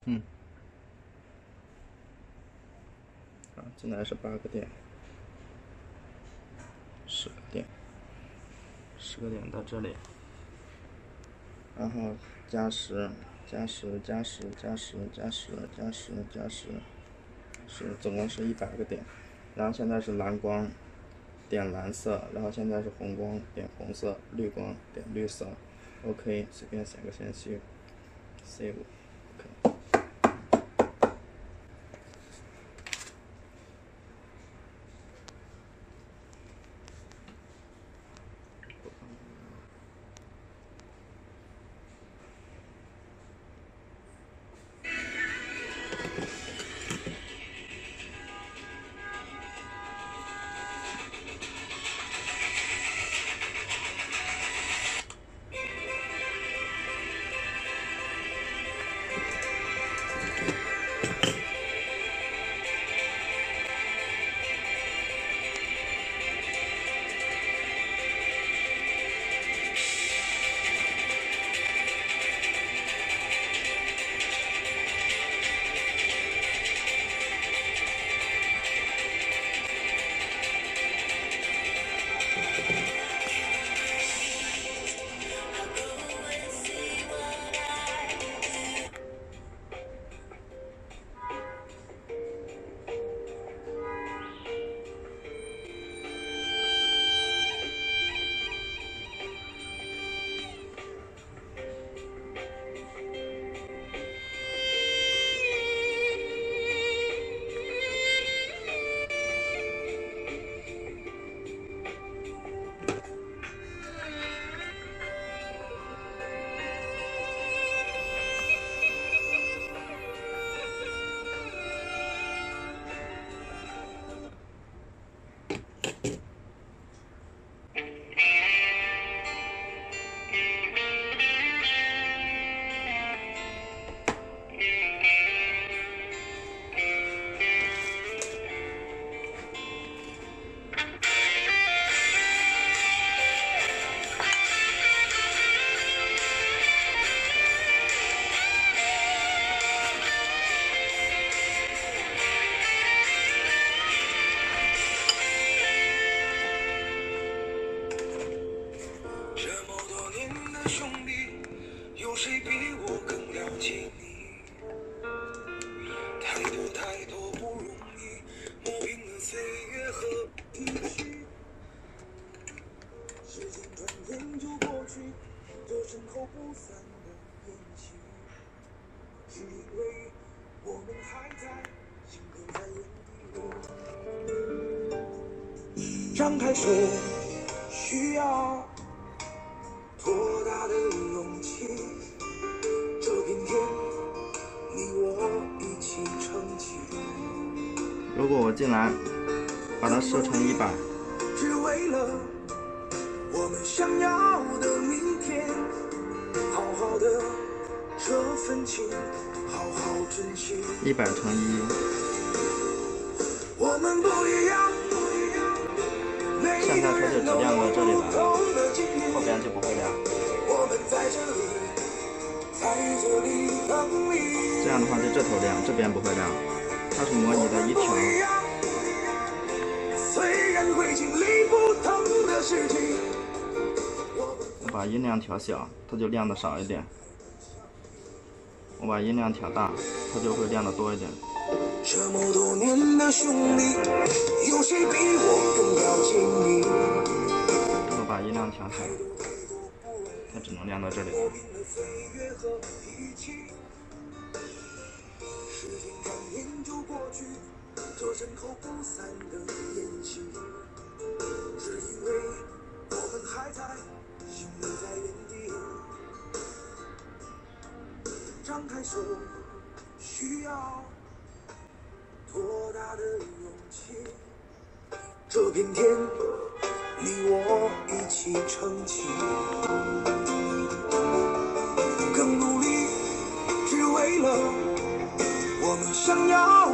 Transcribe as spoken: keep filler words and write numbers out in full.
嗯。好，进来是八个点，十个点，十个点到这里，然后加十，加十，加十，加十，加十，加十，加十，是总共是一百个点。然后现在是蓝光点蓝色，然后现在是红光点红色，绿光点绿色。OK， 随便写个信息 ，save。OK。 张开手，需要多大的勇气？这片天，你我一起撑起。 如果我进来，把它设成一百， 只为了我们想要的明天，好好的这份情，好好珍惜。 一百乘一， 我们不一样。 现在它就只亮到这里来了，后边就不会亮。这样的话就这头亮，这边不会亮。它是模拟的一条。我把音量调小，它就亮的少一点。我把音量调大，它就会亮的多一点。 这么多年的兄弟，有谁比我更了解你？ 我把音量调小，它只能亮到这里。时间转眼就过去，这身后不散的宴席，只因为我们还在，心留在原地。张开手，需要多大的勇气？这片天，你我一起撑起。更努力，只为了我们想要